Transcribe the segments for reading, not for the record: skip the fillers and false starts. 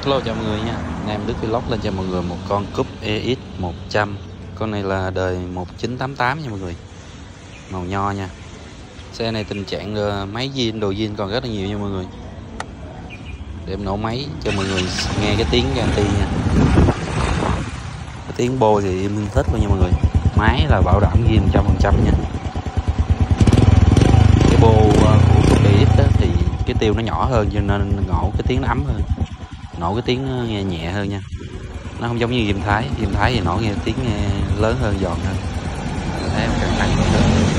Hello chào mọi người nha. Nam Đức Vlog lên cho mọi người một con Cúp EX 100. Con này là đời 1988 nha mọi người. Màu nho nha. Xe này tình trạng máy zin, đồ zin còn rất là nhiều nha mọi người. Để em nổ máy cho mọi người nghe cái tiếng ganti nha. Cái tiếng bô thì em thích luôn nha mọi người. Máy là bảo đảm zin 100% nha. Cái bô của Cúp EX thì cái tiêu nó nhỏ hơn cho nên ngộ cái tiếng nó ấm hơn. Nổ cái tiếng nó nghe nhẹ hơn nha, nó không giống như Diêm Thái thì nổ nghe tiếng nghe lớn hơn, giòn hơn. Mình thấy càng tăng hơn.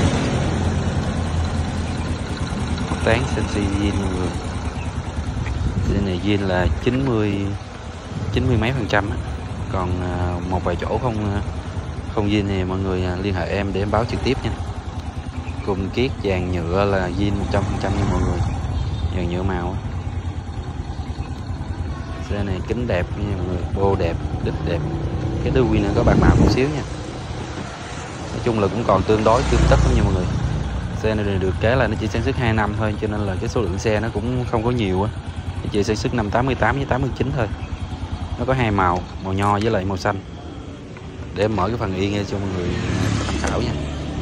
Tán Sensi zin mọi người. Zin này zin là 90 mấy %. Còn một vài chỗ không zin thì mọi người liên hệ em để em báo trực tiếp nha. Cùng kiết dàn nhựa là zin 100% nha mọi người. Dàn nhựa màu. Xe này kính đẹp nha mọi người, bô đẹp, đít đẹp. Cái đuôi win có bạc màu một xíu nha. Nói chung là cũng còn tương đối tươm tất lắm nha mọi người. Xe này được cái là nó chỉ sản xuất 2 năm thôi, cho nên là cái số lượng xe nó cũng không có nhiều á. Nó chỉ sản xuất năm 88 với 89 thôi. Nó có hai màu, màu nho với lại màu xanh. Để em mở cái phần yên cho mọi người tham khảo nha.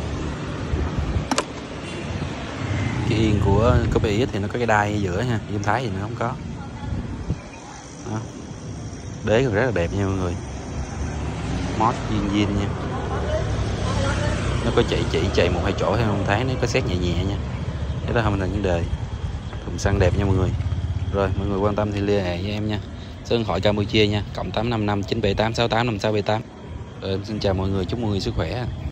Cái yên của Cúp EX thì nó có cái đai ở giữa nha, Diêm Thái thì nó không có. Đó. Đế còn rất là đẹp nha mọi người. Mod zin nha. Nó có chạy một hai chỗ theo không thấy, nó có xét nhẹ nhẹ nha. Cái đó không thành vấn đề. Thùng xăng đẹp nha mọi người. Rồi mọi người quan tâm thì liên hệ với em nha. Số điện thoại Campuchia nha, +855 978 68 5678. Rồi em xin chào mọi người, chúc mọi người sức khỏe.